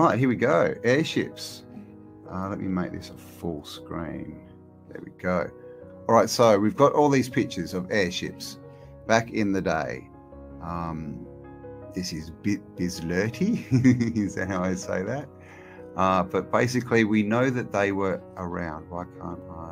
right, here we go. Airships. Let me make this a full screen. There we go. All right, so we've got all these pictures of airships back in the day. This is bizlerty. Is that how I say that? But basically, we know that they were around. Why can't I?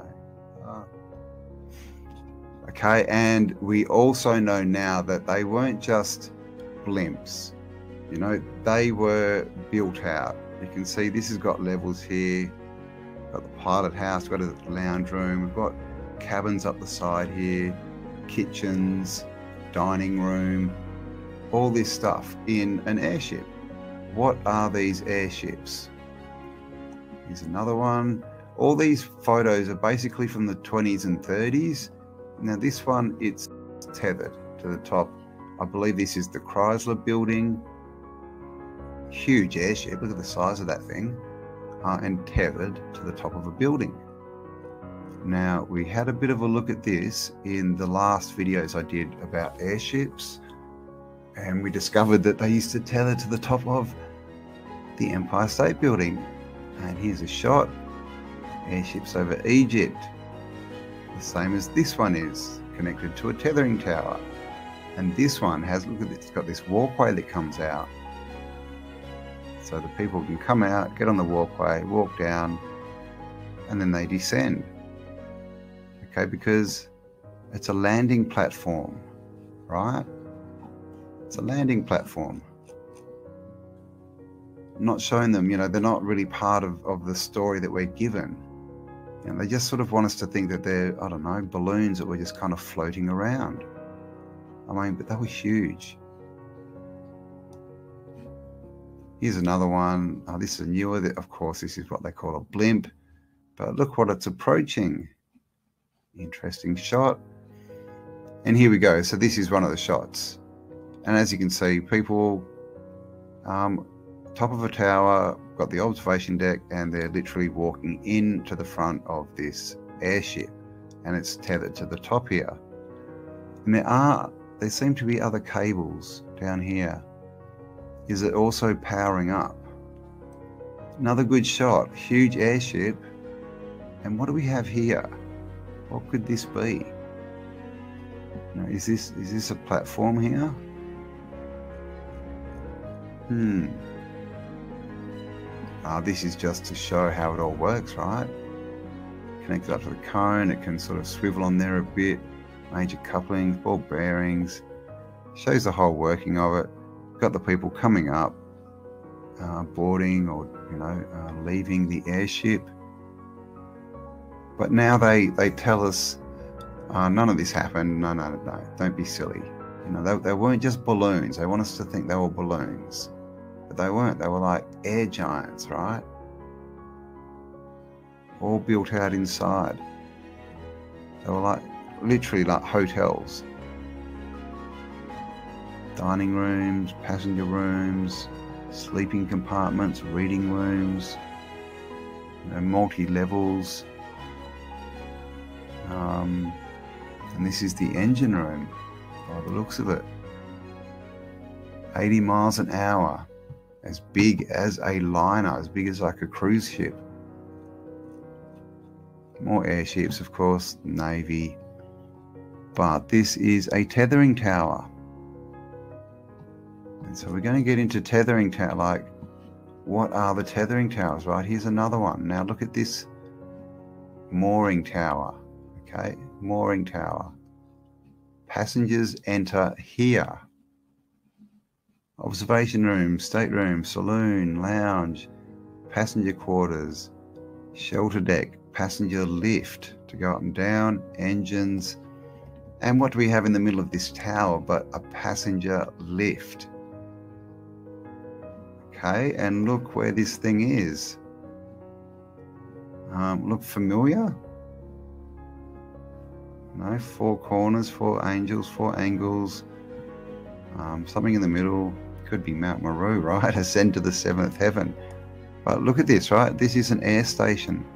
Okay, and we also know now that they weren't just blimps. You know, they were built out. You can see this has got levels here. Got the pilot house, got a lounge room. We've got cabins up the side here, kitchens, dining room, all this stuff in an airship. What are these airships? Here's another one. All these photos are basically from the 20s and 30s. Now this one, it's tethered to the top. I believe this is the Chrysler building. Huge airship, look at the size of that thing. And tethered to the top of a building. Now we had a bit of a look at this in the last videos I did about airships, and we discovered that they used to tether to the top of the Empire State Building. And here's a shot. Airships over Egypt, the same as this one is, connected to a tethering tower. And this one has, look at this, it's got this walkway that comes out. So the people can come out, get on the walkway, walk down, and then they descend. Okay, because it's a landing platform, right? It's a landing platform. Not showing them, you know, they're not really part of the story that we're given. And they just sort of want us to think that they're, I don't know, balloons that were just kind of floating around. I mean, but they were huge. Here's another one. This is a newer, of course, this is what they call a blimp. But look what it's approaching. Interesting shot. And here we go. So this is one of the shots. And as you can see, people, top of a tower, got the observation deck, and they're literally walking into the front of this airship. And it's tethered to the top here. And there seem to be other cables down here. Is it also powering up? Another good shot, huge airship. And what do we have here? What could this be? Now, is this a platform here? This is just to show how it all works, right? Connected up to the cone, it can sort of swivel on there a bit. Major couplings, ball bearings. Shows the whole working of it. Got the people coming up, boarding or, you know, leaving the airship. But now they tell us none of this happened. No, don't be silly. You know, they weren't just balloons. They want us to think they were balloons, but they weren't. They were like air giants, right? All built out inside. They were like literally like hotels. Dining rooms, passenger rooms, sleeping compartments, reading rooms, you know, multi-levels. And this is the engine room by the looks of it. 80 miles an hour, as big as a liner, as big as like a cruise ship. More airships, of course, Navy. But this is a tethering tower. And so we're going to get into tethering tower, like what are the tethering towers, right? Here's another one. Now look at this mooring tower, okay? Mooring tower. Passengers enter here. Observation room, stateroom, saloon, lounge, passenger quarters, shelter deck, passenger lift to go up and down, engines. And what do we have in the middle of this tower but a passenger lift? Okay, and look where this thing is. Look familiar? No, 4 corners, 4 angels, 4 angles. Something in the middle. Could be Mount Meru, right? Ascend to the 7th heaven. But look at this, right? This is an air station.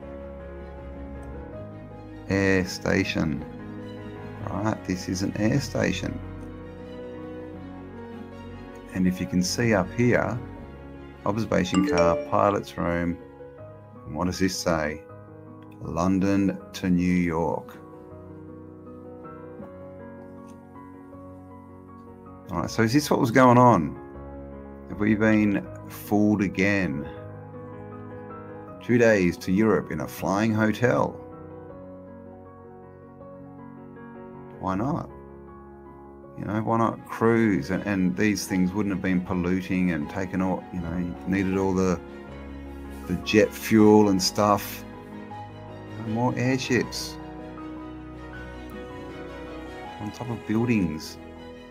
Air station. Right, this is an air station. And if you can see up here, observation car, pilot's room. And what does this say? London to New York. All right, so is this what was going on? Have we been fooled again? 2 days to Europe in a flying hotel. Why not? You know, why not cruise? And these things wouldn't have been polluting and taken all, you know, needed all the jet fuel and stuff. More airships on top of buildings.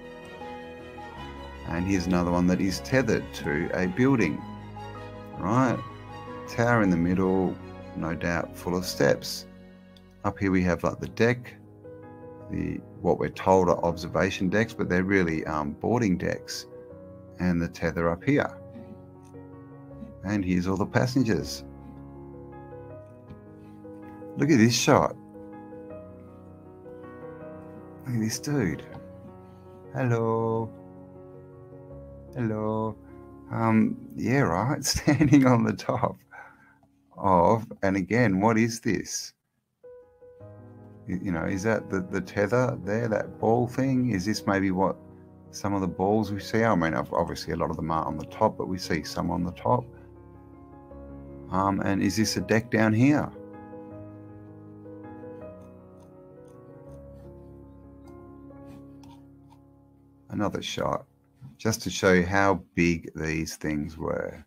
And here's another one that is tethered to a building. Right, tower in the middle, no doubt full of steps. Up here we have like the deck, what we're told are observation decks, but they're really boarding decks. And the tether up here. And here's all the passengers. Look at this shot. Look at this dude. Hello. Hello. Yeah, right. Standing on the top of, and again, what is this? You know, is that the tether there, that ball thing? Is this maybe what some of the balls we see? I mean, obviously a lot of them are on the top, but we see some on the top. And is this a deck down here? Another shot, just to show you how big these things were.